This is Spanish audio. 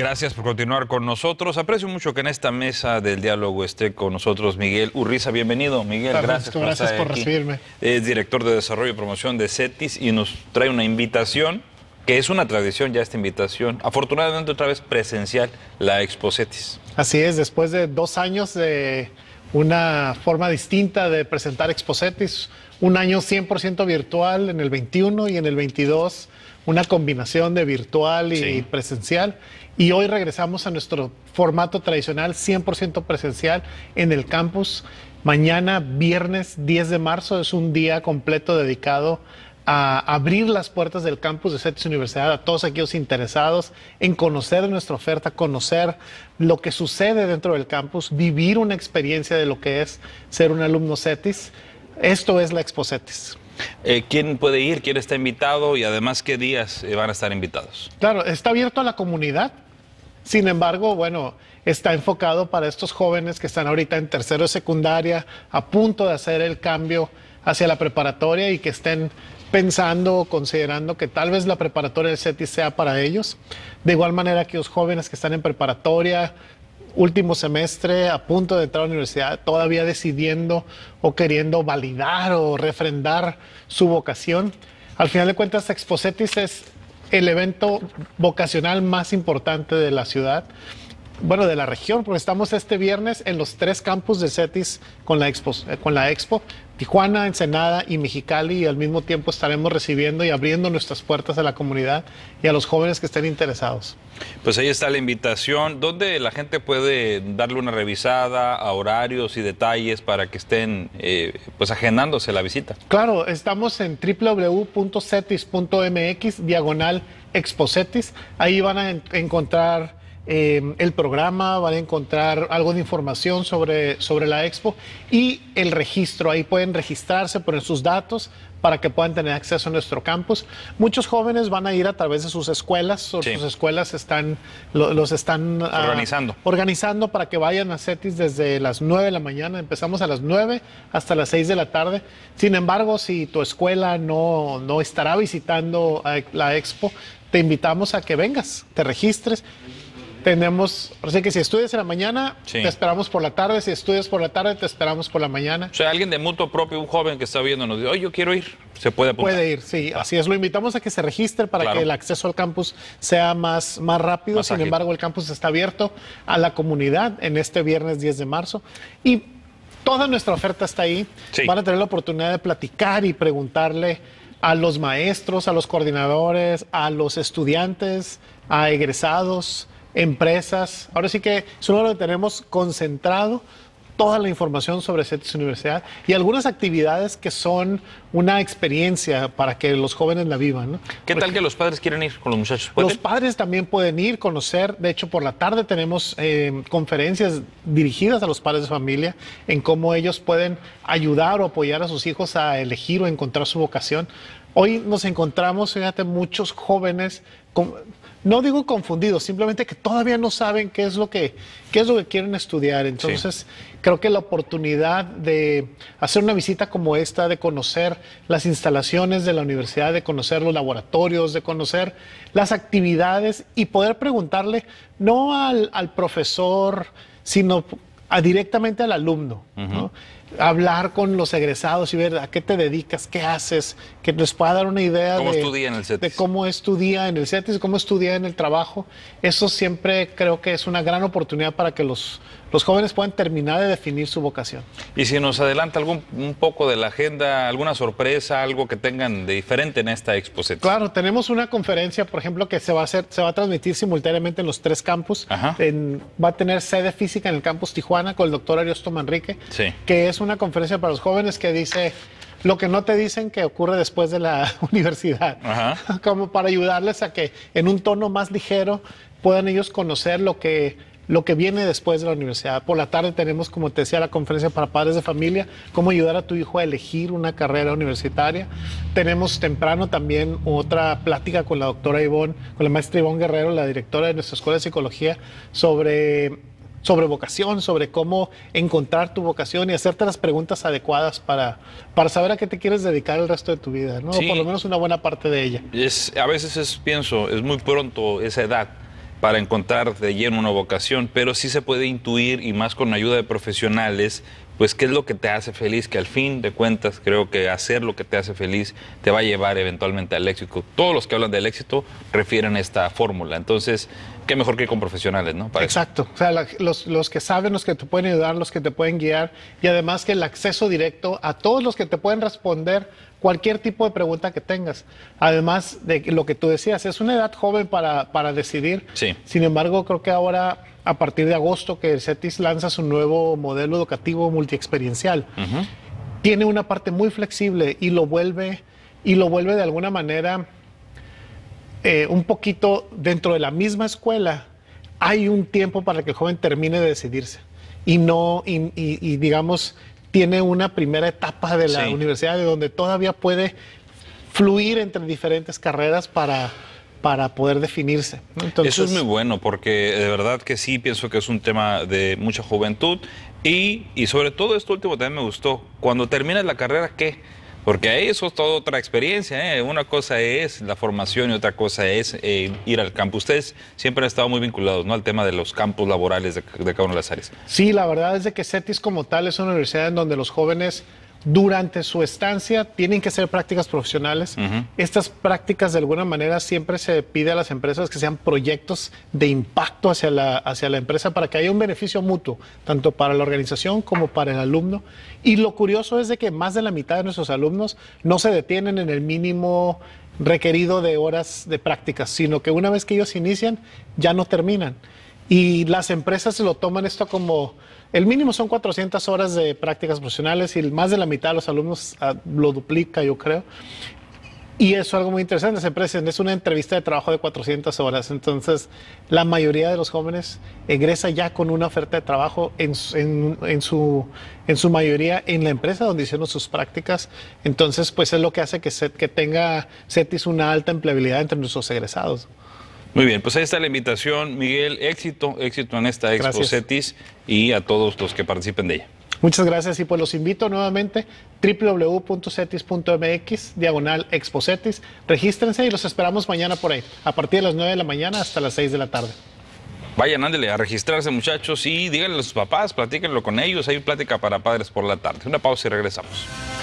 Gracias por continuar con nosotros. Aprecio mucho que en esta mesa del diálogo esté con nosotros Miguel Urriza. Bienvenido, Miguel. Gracias por recibirme. Es director de Desarrollo y Promoción de CETIS y nos trae una invitación, que es una tradición ya esta invitación. Afortunadamente otra vez presencial, la Expo CETIS. Así es, después de 2 años de una forma distinta de presentar Expo CETIS, un año 100% virtual en el 21 y en el 22 una combinación de virtual y presencial. Y hoy regresamos a nuestro formato tradicional 100% presencial en el campus. Mañana, viernes 10 de marzo, es un día completo dedicado a abrir las puertas del campus de CETIS Universidad a todos aquellos interesados en conocer nuestra oferta, conocer lo que sucede dentro del campus, vivir una experiencia de lo que es ser un alumno CETIS. Esto es la Expo CETIS. ¿Quién puede ir? ¿Quién está invitado? Y además, ¿qué días van a estar invitados? Claro, está abierto a la comunidad. Sin embargo, bueno, está enfocado para estos jóvenes que están ahorita en tercero de secundaria, a punto de hacer el cambio hacia la preparatoria y que estén pensando o considerando que tal vez la preparatoria del CETIS sea para ellos. De igual manera que los jóvenes que están en preparatoria, último semestre, a punto de entrar a la universidad, todavía decidiendo o queriendo validar o refrendar su vocación. Al final de cuentas, Expo CETIS es el evento vocacional más importante de la ciudad, bueno, de la región, porque estamos este viernes en los 3 campus de CETIS con la Expo, Tijuana, Ensenada y Mexicali, y al mismo tiempo estaremos recibiendo y abriendo nuestras puertas a la comunidad y a los jóvenes que estén interesados. Pues ahí está la invitación. ¿Dónde la gente puede darle una revisada a horarios y detalles para que estén pues agendándose la visita? Claro, estamos en www.cetis.mx/ExpoCETIS. Ahí van a encontrar el programa, van a encontrar algo de información sobre la Expo y el registro. Ahí pueden registrarse, poner sus datos para que puedan tener acceso a nuestro campus. Muchos jóvenes van a ir a través de sus escuelas, sus escuelas los están organizando para que vayan a CETIS desde las 9 de la mañana. Empezamos a las 9 hasta las 6 de la tarde. Sin embargo, si tu escuela no estará visitando la Expo, te invitamos a que vengas, te registres. Tenemos, así que si estudias en la mañana, te esperamos por la tarde. Si estudias por la tarde, te esperamos por la mañana. O sea, alguien de mutuo propio, un joven que está viendo, nos dice, oye, yo quiero ir, ¿se puede apuntar? Puede ir, sí, así es. Lo invitamos a que se registre para que el acceso al campus sea más rápido. Sin embargo, el campus está abierto a la comunidad en este viernes 10 de marzo. Y toda nuestra oferta está ahí. Van a tener la oportunidad de platicar y preguntarle a los maestros, a los coordinadores, a los estudiantes, a egresados, empresas. Ahora sí que es un lugar donde tenemos concentrado toda la información sobre CETIS Universidad y algunas actividades que son una experiencia para que los jóvenes la vivan, ¿no? ¿Qué tal que los padres quieren ir con los muchachos? Los padres también pueden ir, conocer. De hecho, por la tarde tenemos conferencias dirigidas a los padres de familia en cómo ellos pueden ayudar o apoyar a sus hijos a elegir o encontrar su vocación. Hoy nos encontramos, fíjate, muchos jóvenes no digo confundidos, simplemente que todavía no saben qué es lo que quieren estudiar. Entonces, creo que la oportunidad de hacer una visita como esta, de conocer las instalaciones de la universidad, de conocer los laboratorios, de conocer las actividades y poder preguntarle no al profesor, sino directamente al alumno, ¿no? Hablar con los egresados y ver a qué te dedicas, qué haces, que les pueda dar una idea de cómo estudia en el CETIS, cómo estudia en el trabajo. Eso siempre creo que es una gran oportunidad para que los jóvenes puedan terminar de definir su vocación. Y si nos adelanta un poco de la agenda, alguna sorpresa, algo que tengan de diferente en esta Expo CETIS. Claro, tenemos una conferencia, por ejemplo, que se va a transmitir simultáneamente en los 3 campus. Va a tener sede física en el campus Tijuana con el doctor Ariosto Manrique, que es una conferencia para los jóvenes que dice lo que no te dicen que ocurre después de la universidad, como para ayudarles a que en un tono más ligero puedan ellos conocer lo que viene después de la universidad. Por la tarde tenemos, como te decía, la conferencia para padres de familia, cómo ayudar a tu hijo a elegir una carrera universitaria. Tenemos temprano también otra plática con la doctora Ivonne, con la maestra Ivonne Guerrero, la directora de nuestra Escuela de Psicología, sobre vocación, sobre cómo encontrar tu vocación y hacerte las preguntas adecuadas para saber a qué te quieres dedicar el resto de tu vida, ¿no? O por lo menos una buena parte de ella. A veces pienso, es muy pronto esa edad. para encontrar de lleno una vocación, pero sí se puede intuir, y más con ayuda de profesionales, pues qué es lo que te hace feliz, que al fin de cuentas creo que hacer lo que te hace feliz te va a llevar eventualmente al éxito. Todos los que hablan del éxito refieren esta fórmula, entonces qué mejor que ir con profesionales, ¿no? Exacto, o sea, los que saben, los que te pueden ayudar, los que te pueden guiar, y además que el acceso directo a todos los que te pueden responder cualquier tipo de pregunta que tengas. Además de lo que tú decías, es una edad joven para decidir. Sí. Sin embargo, creo que ahora, a partir de agosto, que el CETIS lanza su nuevo modelo educativo multiexperiencial, tiene una parte muy flexible y lo vuelve de alguna manera un poquito dentro de la misma escuela. Hay un tiempo para que el joven termine de decidirse y digamos, tiene una primera etapa de la universidad de donde todavía puede fluir entre diferentes carreras para poder definirse. Entonces, eso es muy bueno, porque de verdad que sí pienso que es un tema de mucha juventud y sobre todo esto último también me gustó. Cuando terminas la carrera, ¿qué? Porque ahí eso es toda otra experiencia, ¿eh? Una cosa es la formación y otra cosa es ir al campo. Ustedes siempre han estado muy vinculados, ¿no?, al tema de los campos laborales de cada una de las áreas. Sí, la verdad es de que CETIS como tal es una universidad en donde los jóvenes durante su estancia tienen que hacer prácticas profesionales. Estas prácticas de alguna manera siempre se pide a las empresas que sean proyectos de impacto hacia la empresa para que haya un beneficio mutuo, tanto para la organización como para el alumno. Y lo curioso es de que más de la mitad de nuestros alumnos no se detienen en el mínimo requerido de horas de prácticas, sino que una vez que ellos inician ya no terminan. Y las empresas se lo toman esto como... El mínimo son 400 horas de prácticas profesionales y más de la mitad de los alumnos lo duplica, yo creo. Y eso es algo muy interesante. Las empresas es una entrevista de trabajo de 400 horas. Entonces, la mayoría de los jóvenes egresa ya con una oferta de trabajo en su mayoría en la empresa donde hicieron sus prácticas. Entonces, pues es lo que hace que tenga CETIS una alta empleabilidad entre nuestros egresados. Muy bien, pues ahí está la invitación, Miguel. Éxito en esta Expo CETIS y a todos los que participen de ella. Muchas gracias y pues los invito nuevamente www.cetis.mx/Expo CETIS. Regístrense y los esperamos mañana por ahí, a partir de las 9 de la mañana hasta las 6 de la tarde. Vayan, ándele a registrarse, muchachos, y díganle a sus papás, platíquenlo con ellos. Hay plática para padres por la tarde. Una pausa y regresamos.